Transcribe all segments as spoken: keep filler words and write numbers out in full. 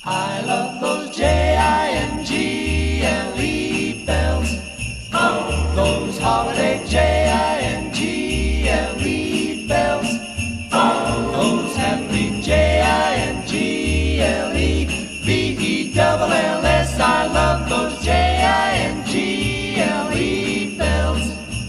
I love those J I N G L E bells. Oh, those holiday J I N G L E bells. Oh, those happy J I N G L E B E double L S. I love those J I N G L E bells.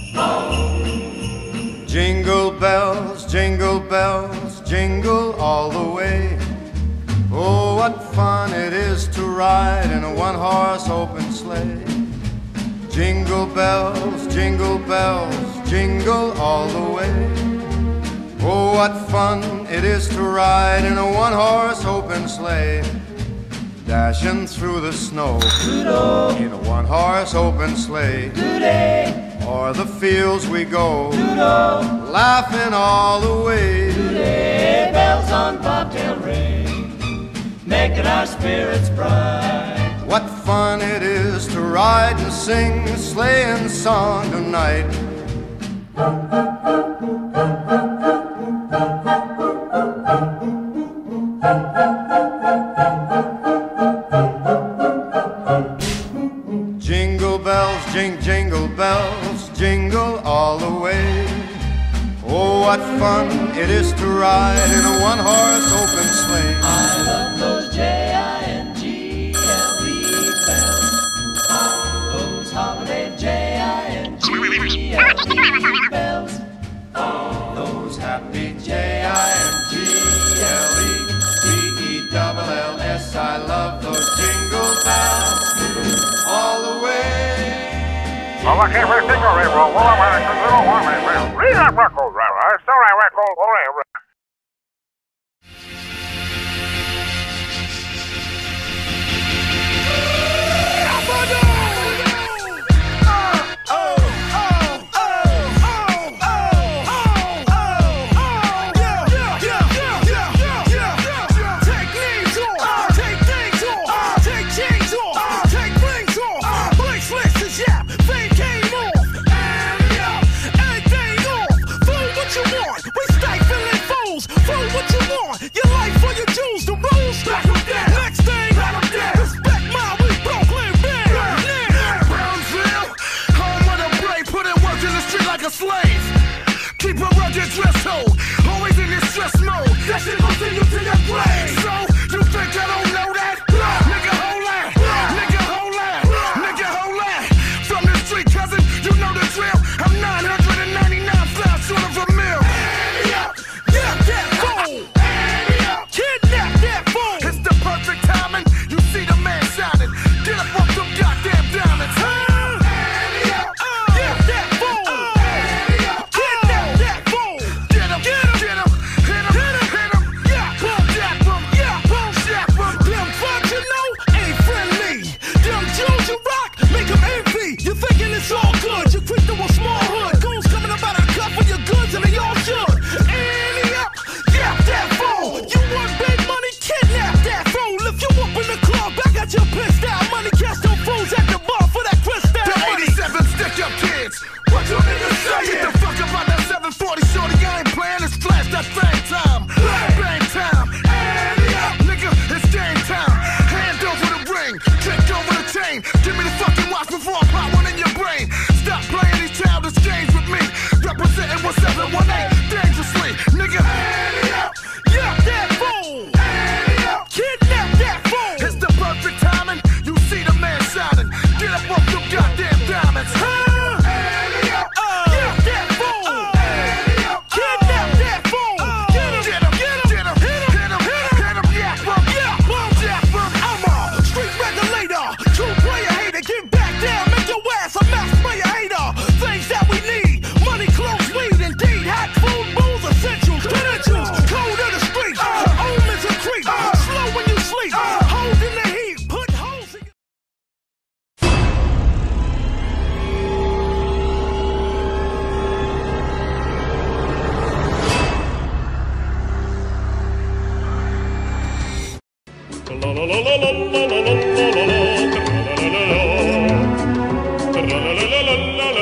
Oh. Jingle bells, jingle bells, jingle all the way. Oh, what fun it is to ride in a one-horse open sleigh. Jingle bells, jingle bells, jingle all the way. Oh, what fun it is to ride in a one-horse open sleigh. Dashing through the snow Doodle. in a one-horse open sleigh. Today, O'er the fields we go, doodle, laughing all the way. today, bells on bobtail ring, making our spirits bright. What fun it is to ride and sing a sleighing song tonight. Jingle bells, jing, jingle bells, jingle all the way. Oh, what fun it is to ride in a one-horse open sleigh. I love those J I N G L E bells. Oh, those holiday J I N G L E bells. Oh, those happy J I N G L E B E double L S. I love those jingle bells all the way. Well, I can't really think of it. Well, well, I'm read that record, right? It's not a record, whatever.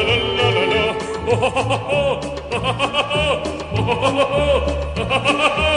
Oh,